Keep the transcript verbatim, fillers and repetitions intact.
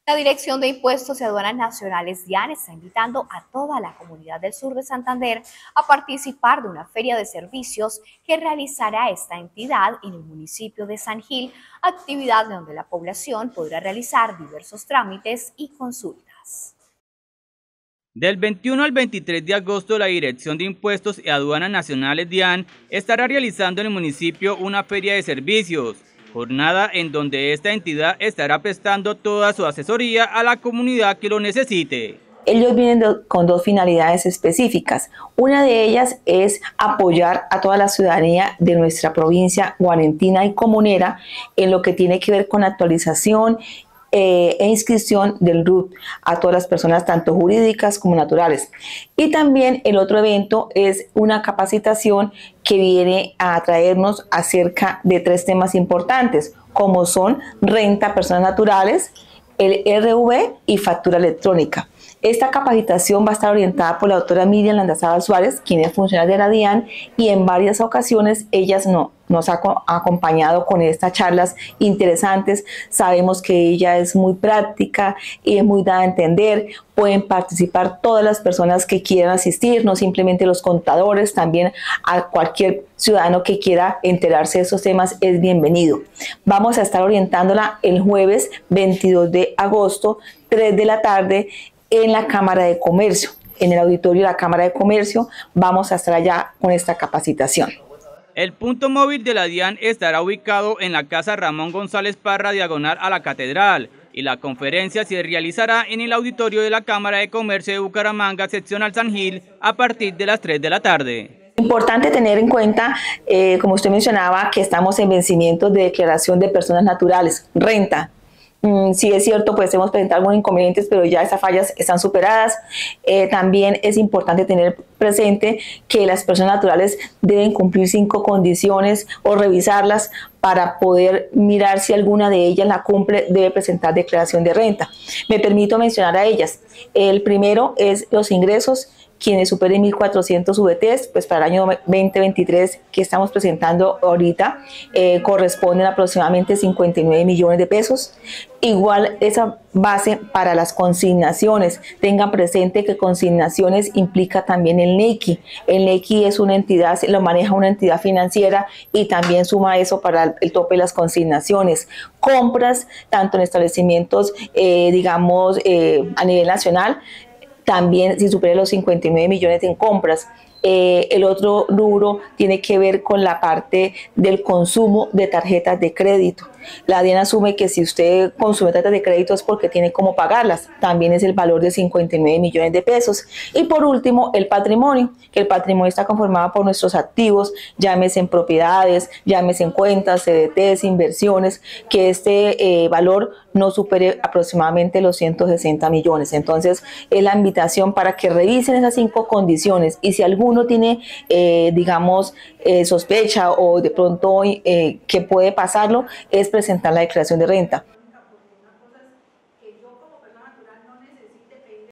La Dirección de Impuestos y Aduanas Nacionales, DIAN, está invitando a toda la comunidad del sur de Santander a participar de una feria de servicios que realizará esta entidad en el municipio de San Gil, actividad donde la población podrá realizar diversos trámites y consultas. Del veintiuno al veintitrés de agosto, la Dirección de Impuestos y Aduanas Nacionales, DIAN, estará realizando en el municipio una feria de servicios, jornada en donde esta entidad estará prestando toda su asesoría a la comunidad que lo necesite. Ellos vienen do, con dos finalidades específicas. Una de ellas es apoyar a toda la ciudadanía de nuestra provincia guarentina y comunera en lo que tiene que ver con actualización Eh, e inscripción del R U T a todas las personas, tanto jurídicas como naturales. Y también el otro evento es una capacitación que viene a traernos acerca de tres temas importantes, como son renta a personas naturales, el R V y factura electrónica. Esta capacitación va a estar orientada por la doctora Miriam Landazábal Suárez, quien es funcionaria de la DIAN, y en varias ocasiones ella no, nos ha acompañado con estas charlas interesantes. Sabemos que ella es muy práctica y es muy dada a entender. Pueden participar todas las personas que quieran asistir, no simplemente los contadores, también a cualquier ciudadano que quiera enterarse de esos temas es bienvenido. Vamos a estar orientándola el jueves veintidós de agosto, tres de la tarde, en la Cámara de Comercio, en el auditorio de la Cámara de Comercio. Vamos a estar allá con esta capacitación. El punto móvil de la DIAN estará ubicado en la Casa Ramón González Parra, diagonal a la Catedral, y la conferencia se realizará en el auditorio de la Cámara de Comercio de Bucaramanga, seccional San Gil, a partir de las tres de la tarde. Importante tener en cuenta, eh, como usted mencionaba, que estamos en vencimientos de declaración de personas naturales, renta. Mm, sí es cierto, pues hemos presentado algunos inconvenientes, pero ya esas fallas están superadas. Eh, también es importante tener presente que las personas naturales deben cumplir cinco condiciones o revisarlas para poder mirar si alguna de ellas la cumple. Debe presentar declaración de renta. Me permito mencionar a ellas. El primero es los ingresos. Quienes superen mil cuatrocientos V Ts, pues para el año veinte veintitrés que estamos presentando ahorita, eh, corresponden a aproximadamente cincuenta y nueve millones de pesos. Igual esa base para las consignaciones. Tengan presente que consignaciones implica también el N E C I. El N E C I es una entidad, lo maneja una entidad financiera y también suma eso para el tope de las consignaciones. Compras, tanto en establecimientos, eh, digamos, eh, a nivel nacional, también si supera los cincuenta y nueve millones en compras. Eh, el otro rubro tiene que ver con la parte del consumo de tarjetas de crédito. La DIAN asume que si usted consume tarjetas de crédito es porque tiene cómo pagarlas. También es el valor de cincuenta y nueve millones de pesos. Y por último, el patrimonio, que el patrimonio está conformado por nuestros activos, llámese en propiedades, llámese en cuentas, C D Ts, inversiones, que este eh, valor no supere aproximadamente los ciento sesenta millones. Entonces, es la invitación para que revisen esas cinco condiciones y si alguno tiene, eh, digamos, eh, sospecha o de pronto eh, que puede pasarlo, es presentar la declaración de renta.